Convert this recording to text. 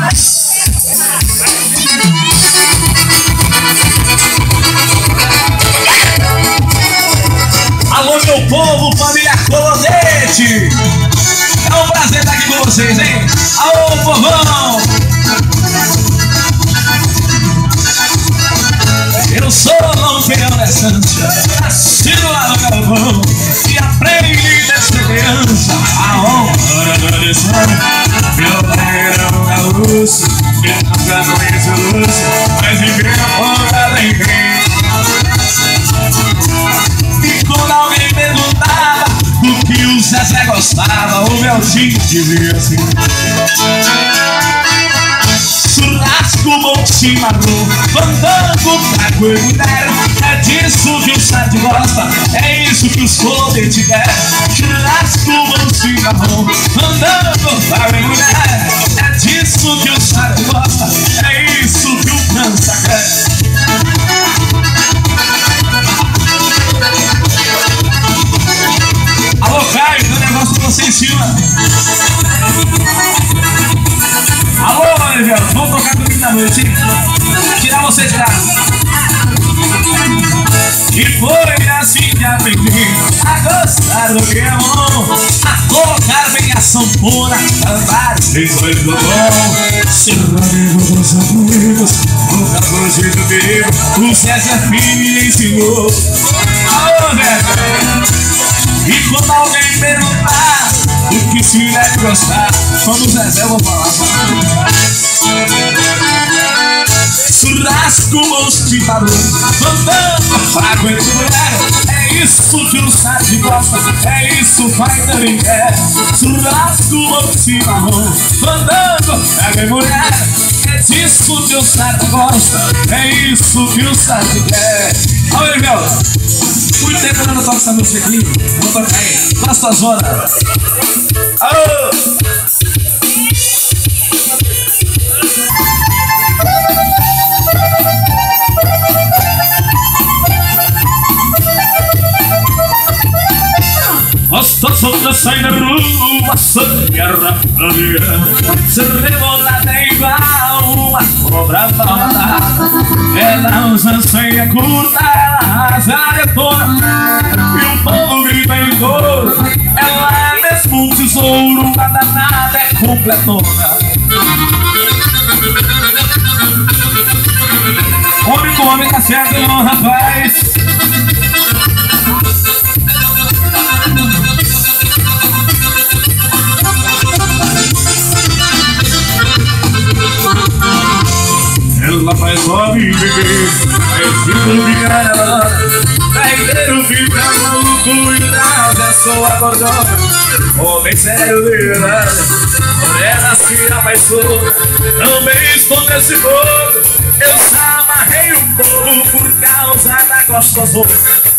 Alô, meu povo, família Colonete. É um prazer estar aqui com vocês, hein? Alô, povão. Eu sou lampião dessa ânsia, nascido lá no galvão, e aprendi desde criança a honra da tradição. Meu pai era um gaúcho, eu nunca conheci o luxo, mas vivia fora em mim. E quando alguém perguntava do que o Zezé gostava, o meu time dizia assim: churrasco, bom chimarrão, fandango, trago e mulher. É disso que o Sade gosta, é isso que os Colonete quer. Churrasco, bom chimarrão, fandango, trago e mulher. É disso que o Sade gosta, é isso que o Cansa quer. Alô, Caio, tem um negócio pra você em cima. Alô, Oliveira, vamos tocar comigo na noite, hein? Tirar você de casa. E foi assim que aprendi a gostar do que é bom, a colocar bem a sanfona, cantar as canções do bom. Ser amigo dos amigos, nunca fugi do perigo, o Zezé Filho me ensinou. Alô, velho. E quando alguém perguntar o que se deve gostar, como o Zezé eu vou falar. Churrasco, monstro de barulho, fandango, fraco e mulher. É isso que o Sade gosta, é isso que vai também quer. Churrasco, monstro de barulho, fandango, fraco e mulher. É disso que o Sade gosta, é isso que o Sade quer. Olha aí, meu. Muito tempo eu não toco essa música aqui. Vou tocar aí, faça a zona. Alô! Gostosa sai na rua, sangue arrapia, se rebolada é igual uma cobra balada. Ela usa saia curta, ela arrasa a detona, e o povo grita em cor. Ela é mesmo um tesouro, a danada é completona. Homem com homem tá certo, não, rapaz. Ela faz homem beber, faz filho ficar na hora, carreteiro fica maluco e nada, é só a gordona. Homem sério de verdade, por ela se apaixona, também estou nesse fogo. Eu já amarrei um povo por causa da gostosona.